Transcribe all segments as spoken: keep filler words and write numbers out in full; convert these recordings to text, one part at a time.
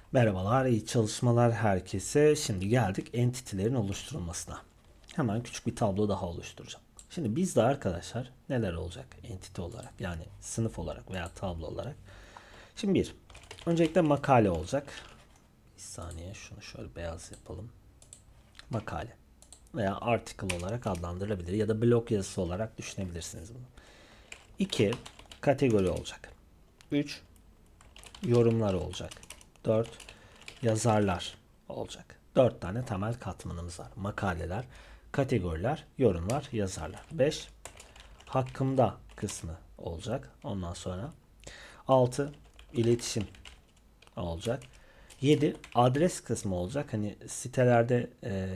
Merhabalar, iyi çalışmalar herkese. Şimdi geldik entity'lerin oluşturulmasına. Hemen küçük bir tablo daha oluşturacağım. Şimdi bizde arkadaşlar neler olacak entity olarak, yani sınıf olarak veya tablo olarak. Şimdi bir, öncelikle makale olacak. Bir saniye şunu şöyle beyaz yapalım. Makale veya article olarak adlandırılabilir ya da blog yazısı olarak düşünebilirsiniz bunu. iki, kategori olacak. üç, yorumlar olacak. dört, yazarlar olacak. dört tane temel katmanımız var. Makaleler, kategoriler, yorumlar, yazarlar. beş, hakkımda kısmı olacak. Ondan sonra altı, iletişim olacak. yedi, adres kısmı olacak. Hani sitelerde e,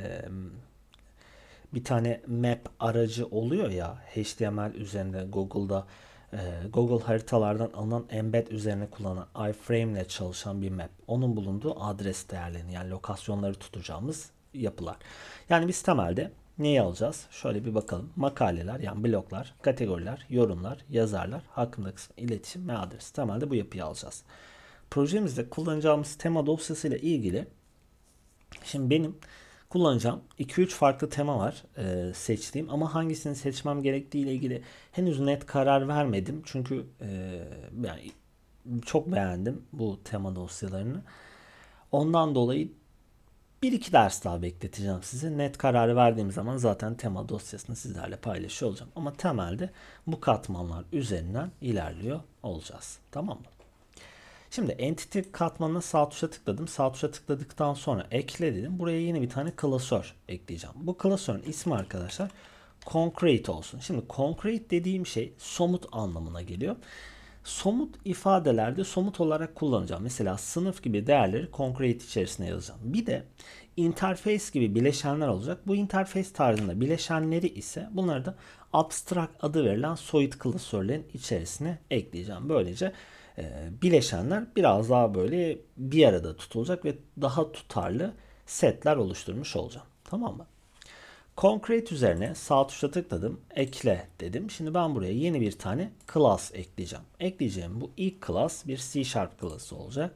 bir tane map aracı oluyor ya, H T M L üzerinde Google'da e, Google haritalardan alınan embed üzerine kullanılan iframe ile çalışan bir map. Onun bulunduğu adres değerlerini, yani lokasyonları tutacağımız yapılar. Yani biz temelde neyi alacağız? Şöyle bir bakalım. Makaleler, yani bloglar, kategoriler, yorumlar, yazarlar, hakkında kısmı, iletişim ve adres. Temelde bu yapıyı alacağız. Projemizde kullanacağımız tema dosyası ile ilgili şimdi benim kullanacağım iki üç farklı tema var e, seçtiğim, ama hangisini seçmem gerektiği ile ilgili henüz net karar vermedim. Çünkü e, yani çok beğendim bu tema dosyalarını. Ondan dolayı bir iki ders daha bekleteceğim size. Net kararı verdiğim zaman zaten tema dosyasını sizlerle paylaşıyor olacağım. Ama temelde bu katmanlar üzerinden ilerliyor olacağız. Tamam mı? Şimdi entity katmanına sağ tuşa tıkladım. Sağ tuşa tıkladıktan sonra ekle dedim. Buraya yeni bir tane klasör ekleyeceğim. Bu klasörün ismi arkadaşlar concrete olsun. Şimdi concrete dediğim şey somut anlamına geliyor. Somut ifadelerde somut olarak kullanacağım. Mesela sınıf gibi değerleri concrete içerisine yazacağım. Bir de interface gibi bileşenler olacak. Bu interface tarzında bileşenleri ise bunları da abstract adı verilen soyut klasörlerin içerisine ekleyeceğim. Böylece e, bileşenler biraz daha böyle bir arada tutulacak ve daha tutarlı setler oluşturmuş olacağım. Tamam mı? Concrete üzerine sağ tuşa tıkladım. Ekle dedim. Şimdi ben buraya yeni bir tane class ekleyeceğim. Ekleyeceğim bu ilk class bir C Sharp class'ı olacak.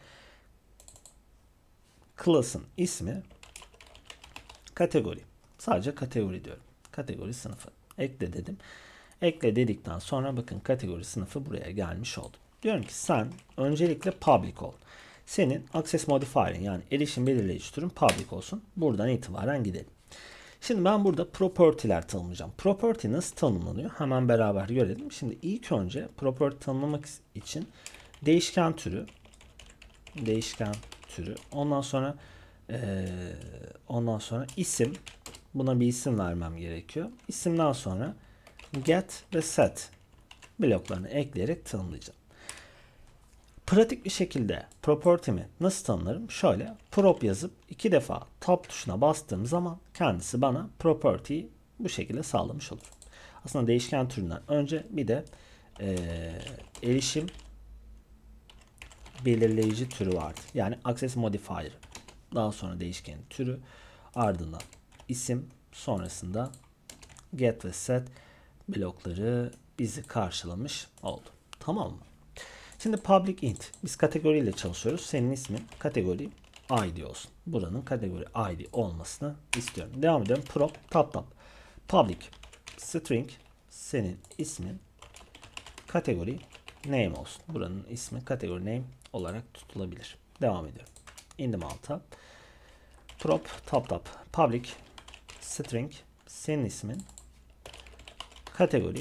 Class'ın ismi kategori. Sadece kategori diyorum. Kategori sınıfı. Ekle dedim. Ekle dedikten sonra bakın kategori sınıfı buraya gelmiş oldu. Diyorum ki sen öncelikle public ol. Senin access modifier'in, yani erişim belirleyici türün public olsun. Buradan itibaren gidelim. Şimdi ben burada property'ler tanımlayacağım. Property nasıl tanımlanıyor? Hemen beraber görelim. Şimdi ilk önce property tanımlamak için değişken türü, değişken türü, ondan sonra ee, ondan sonra isim, buna bir isim vermem gerekiyor. İsimden sonra get ve set bloklarını ekleyerek tanımlayacağım. Pratik bir şekilde property'mi nasıl tanımlarım? Şöyle prop yazıp iki defa tab tuşuna bastığım zaman kendisi bana property'yi bu şekilde sağlamış olur. Aslında değişken türünden önce bir de e, erişim belirleyici türü vardı. Yani access modifier. Daha sonra değişkenin türü, ardından isim, sonrasında get ve set blokları bizi karşılamış oldu. Tamam mı? Şimdi public int. Biz kategoriyle çalışıyoruz. Senin ismin kategori I D olsun. Buranın kategori I D olmasını istiyorum. Devam ediyorum. Prop tab tab. Public string senin ismin kategori name olsun. Buranın ismi kategori name olarak tutulabilir. Devam ediyorum. İndim alta. Prop tab tab. Public string senin ismin kategori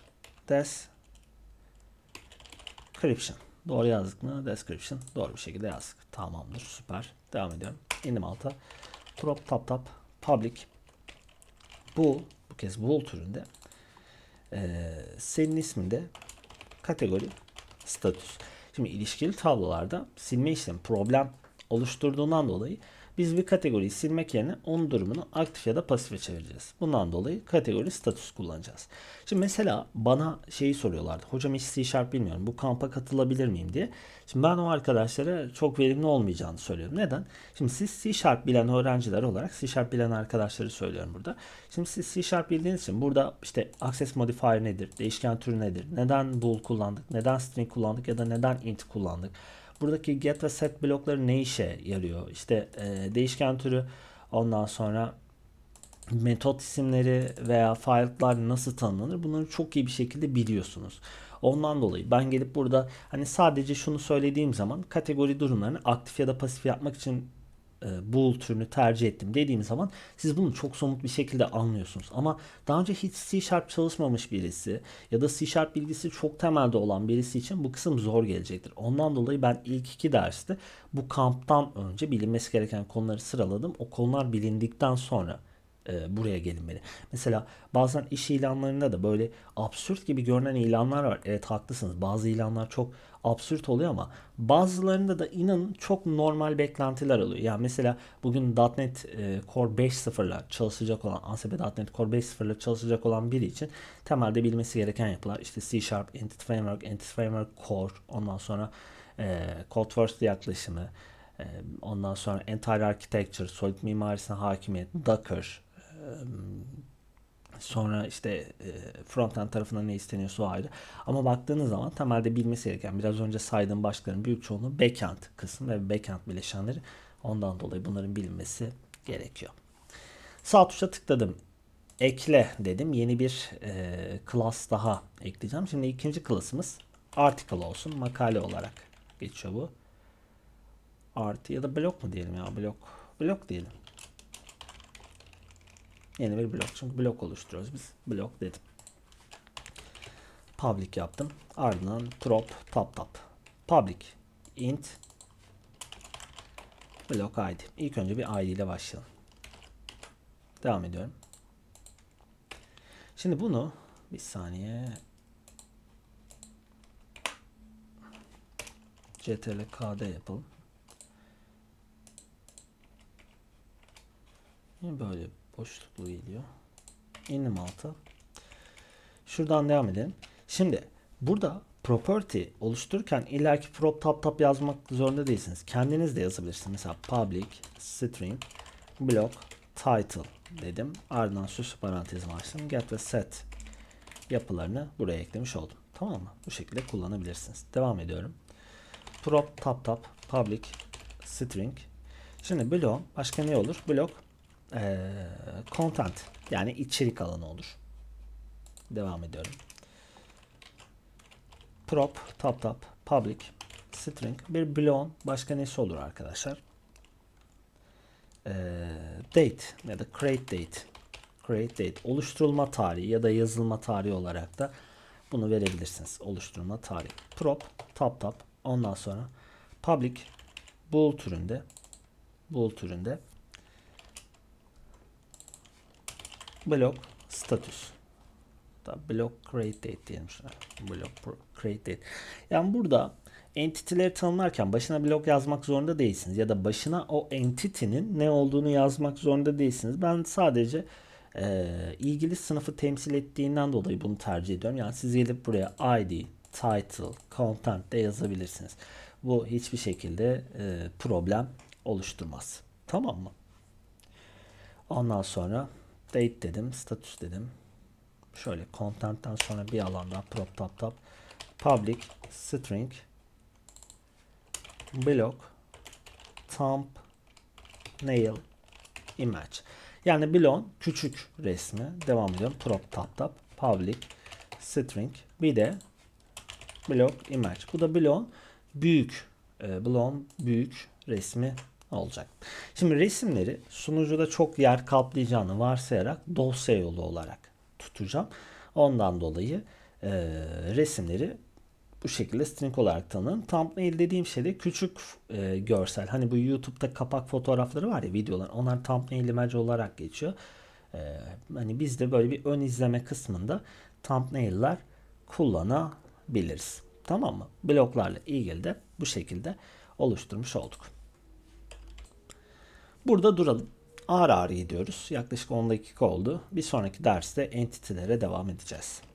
description. Doğru yazdık mı? Description. Doğru bir şekilde yazdık. Tamamdır. Süper. Devam ediyorum. İndim alta. Prop tab tab. Public. Bu bu kez bool türünde ee, senin isminde kategori status. Şimdi ilişkili tablolarda silme işlemi problem oluşturduğundan dolayı biz bir kategoriyi silmek yerine onun durumunu aktif ya da pasife çevireceğiz. Bundan dolayı kategori status kullanacağız. Şimdi mesela bana şeyi soruyorlardı. Hocam hiç C Sharp bilmiyorum. Bu kampa katılabilir miyim diye. Şimdi ben o arkadaşlara çok verimli olmayacağını söylüyorum. Neden? Şimdi siz C Sharp bilen öğrenciler olarak C Sharp bilen arkadaşları söylüyorum burada. Şimdi siz C Sharp bildiğiniz için burada işte access modifier nedir? Değişken türü nedir? Neden bool kullandık? Neden string kullandık? Ya da neden int kullandık? buradaki get ve set blokları ne işe yarıyor? İşte e, değişken türü, ondan sonra metot isimleri veya file'lar nasıl tanımlanır? Bunları çok iyi bir şekilde biliyorsunuz. Ondan dolayı ben gelip burada hani sadece şunu söylediğim zaman kategori durumlarını aktif ya da pasif yapmak için e, bool türünü tercih ettim dediğim zaman siz bunu çok somut bir şekilde anlıyorsunuz. Ama daha önce hiç C Sharp çalışmamış birisi ya da C Sharp bilgisi çok temelde olan birisi için bu kısım zor gelecektir. Ondan dolayı ben ilk iki derste bu kamptan önce bilinmesi gereken konuları sıraladım. O konular bilindikten sonra e, buraya gelinmeli. Mesela bazen iş ilanlarında da böyle absürt gibi görünen ilanlar var. Evet, haklısınız. Bazı ilanlar çok absürt oluyor ama bazılarında da inanın çok normal beklentiler oluyor. Yani mesela bugün .nokta .NET e, Core beş nokta sıfır ile çalışacak olan, A S P nokta .NET Core beş nokta sıfır ile çalışacak olan biri için temelde bilmesi gereken yapılar işte C Sharp, Entity Framework, Entity Framework Core, ondan sonra e, Code First yaklaşımı, e, ondan sonra Entire Architecture, Solid mimarisine hakimiyet, Docker, sonra işte frontend tarafından ne isteniyorsa o ayrı. Ama baktığınız zaman temelde bilmesi gereken biraz önce saydığım başlıkların büyük çoğunluğu backend kısmı ve backend bileşenleri. Ondan dolayı bunların bilinmesi gerekiyor. Sağ tuşa tıkladım. Ekle dedim. Yeni bir e, class daha ekleyeceğim. Şimdi ikinci class'ımız article olsun. Makale olarak geçiyor bu. Artı ya da blok mu diyelim ya? Blok. Blok diyelim. Yeni bir blok. Çünkü blok oluşturuyoruz biz. Blok dedim. Public yaptım. Ardından prop tap tap. Public int blok I D. İlk önce bir I D ile başlayalım. Devam ediyorum. Şimdi bunu bir saniye ctrl kd yapalım. Böyle boşluklu geliyor. İndim alta. Şuradan devam edelim. Şimdi burada property oluştururken illaki prop tap tap yazmak zorunda değilsiniz. Kendiniz de yazabilirsiniz. Mesela public string block title dedim. Ardından süslü parantezimi açtım. Get ve set yapılarını buraya eklemiş oldum. Tamam mı? Bu şekilde kullanabilirsiniz. Devam ediyorum. Prop tap tap public string. Şimdi block başka ne olur? Block Ee, content yani içerik alanı olur. Devam ediyorum. Prop tap tap public string bir bloğun başka nesi olur arkadaşlar? Ee, date ya da create date create date oluşturulma tarihi ya da yazılma tarihi olarak da bunu verebilirsiniz. Oluşturulma tarihi. Prop tap tap ondan sonra public bool türünde bool türünde block status da block create date diyelim şuna. Block create date. Yani burada entity'leri tanımlarken başına block yazmak zorunda değilsiniz ya da başına o entity'nin ne olduğunu yazmak zorunda değilsiniz. Ben sadece e, ilgili sınıfı temsil ettiğinden dolayı bunu tercih ediyorum. Yani siz gelip buraya I D, title, content de yazabilirsiniz. Bu hiçbir şekilde e, problem oluşturmaz. Tamam mı? Ondan sonra date dedim, status dedim. Şöyle content'ten sonra bir alanda prop tap tap public string block thumbnail image. Yani bloğun küçük resmi. Devam ediyorum. Prop tap tap public string bir de block image. Bu da bloğun büyük e, bloğun büyük resmi olacak. Şimdi resimleri sunucuda çok yer kaplayacağını varsayarak dosya yolu olarak tutacağım. Ondan dolayı e, resimleri bu şekilde string olarak tanımlarım. Thumbnail dediğim şey de küçük e, görsel. Hani bu YouTube'da kapak fotoğrafları var ya, videolar. Onlar thumbnail image olarak geçiyor. E, hani biz de böyle bir ön izleme kısmında thumbnail'ler kullanabiliriz. Tamam mı? Bloklarla ilgili de bu şekilde oluşturmuş olduk. Burada duralım. Ağır ağır gidiyoruz. Yaklaşık on dakika oldu. Bir sonraki derste entity'lere devam edeceğiz.